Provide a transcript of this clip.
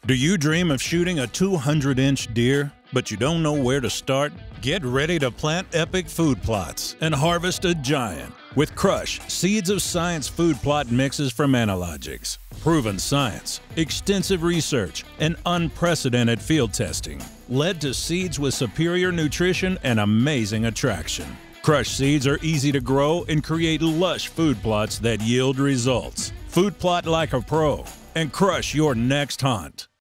Do you dream of shooting a 200-inch deer, but you don't know where to start? Get ready to plant epic food plots and harvest a giant with Crush Seeds of Science food plot mixes from Analogics. Proven science, extensive research, and unprecedented field testing led to seeds with superior nutrition and amazing attraction. Crush seeds are easy to grow and create lush food plots that yield results. Food plot like a pro and crush your next hunt.